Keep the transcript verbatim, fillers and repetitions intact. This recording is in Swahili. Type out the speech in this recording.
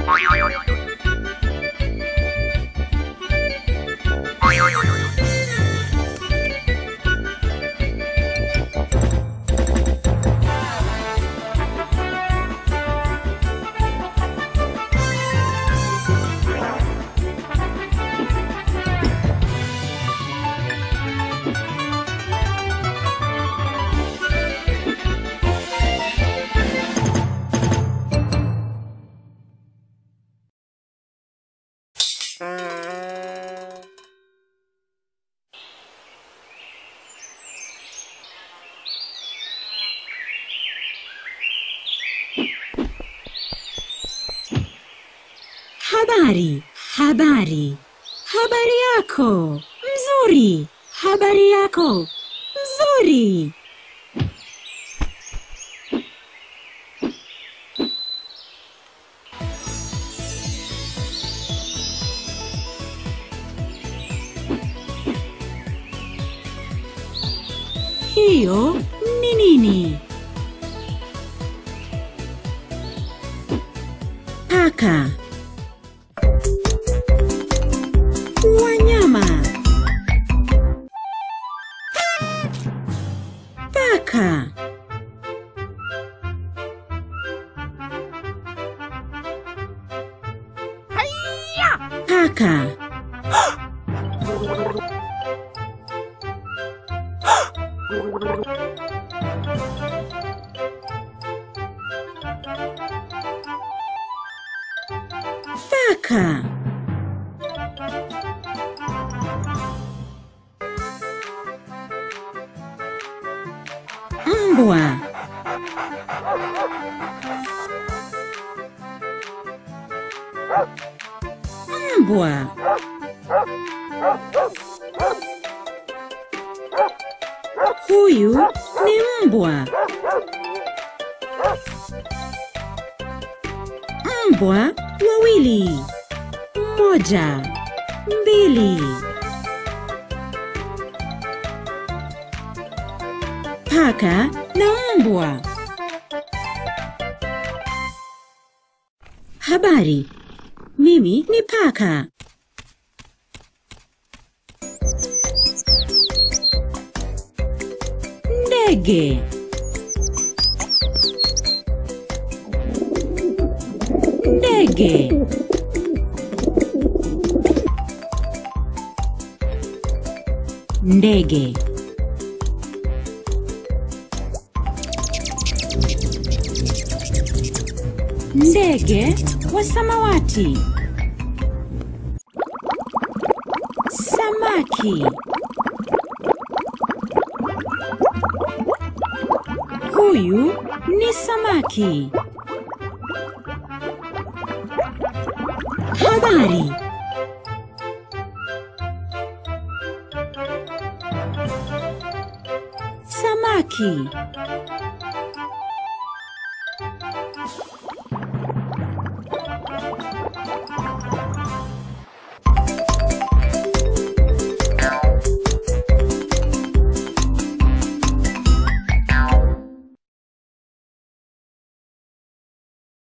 Habari, habari. Habari yako. Mzuri. Habari yako. Mzuri. Hiyo ni nini? Paka. Wanyama. Paka. Paka. Paka. Mbwa. Mbwa. Huyu ni mbwa. Mbwa wawili. Moja, mbili. Paka na mbwa. Habari. Mimi ni paka. Ndege. Ndege. Ndege. Ndege wa samawati. Samaki. Huyu ni samaki. Habari. Samaki.